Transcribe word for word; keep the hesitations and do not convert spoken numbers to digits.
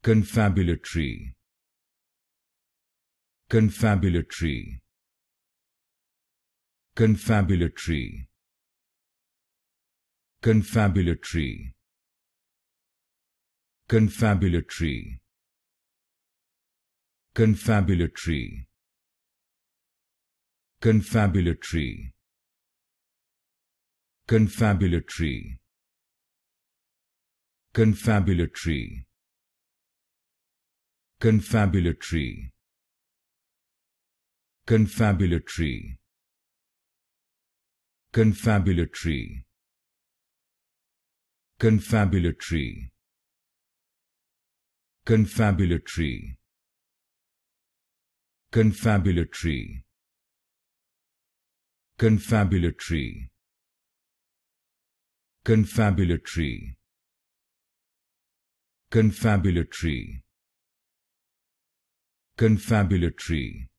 Confabulatory. Confabulatory. Confabulatory. Confabulatory. Confabulatory. Confabulatory. Confabulatory. Confabulatory. Confabulatory. Confabulatory. Confabulatory. Confabulatory. Confabulatory. Confabulatory. Confabulatory. Confabulatory. Confabulatory. Confabulatory. Confabulatory.